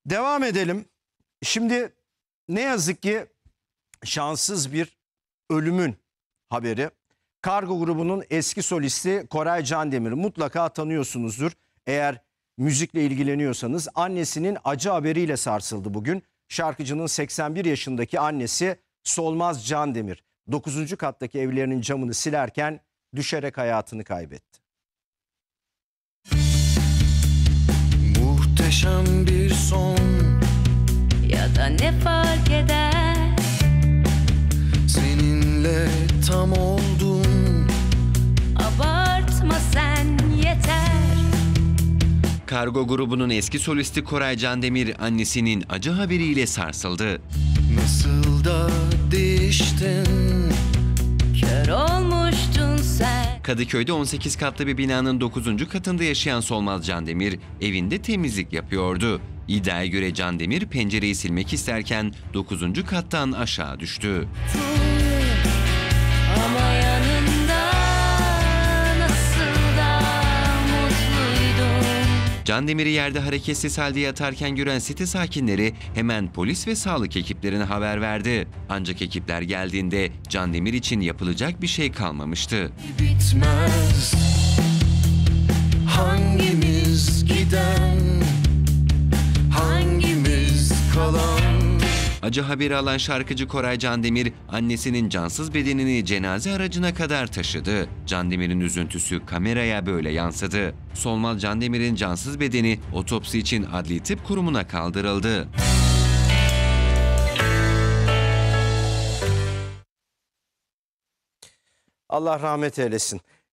Devam edelim. Şimdi ne yazık ki şanssız bir ölümün haberi. Kargo grubunun eski solisti Koray Candemir'i mutlaka tanıyorsunuzdur. Eğer müzikle ilgileniyorsanız annesinin acı haberiyle sarsıldı bugün. Şarkıcının 81 yaşındaki annesi Solmaz Candemir 9. kattaki evlerinin camını silerken düşerek hayatını kaybetti. Muhteşem bir son Ya da ne fark eder? seninle tam oldum. Abartma sen yeter. Kargo grubunun eski solisti Koray Candemir annesinin acı haberiyle sarsıldı. Nasıl da değiştin. Kör olmuştun sen. Kadıköy'de 18 katlı bir binanın 9. katında yaşayan Solmaz Candemir evinde temizlik yapıyordu. İddiaya göre Candemir pencereyi silmek isterken 9. kattan aşağı düştü. Ama yanında nasıl da mutluydum. Candemir'i yerde hareketsiz halde yatarken gören site sakinleri hemen polis ve sağlık ekiplerine haber verdi. Ancak ekipler geldiğinde Candemir için yapılacak bir şey kalmamıştı. Bitmez. Hangimiz giden, hangimiz kalan? Acı haberi alan şarkıcı Koray Candemir annesinin cansız bedenini cenaze aracına kadar taşıdı. Candemir'in üzüntüsü kameraya böyle yansıdı. Solmaz Candemir'in cansız bedeni otopsi için Adli Tıp Kurumu'na kaldırıldı. Allah rahmet eylesin.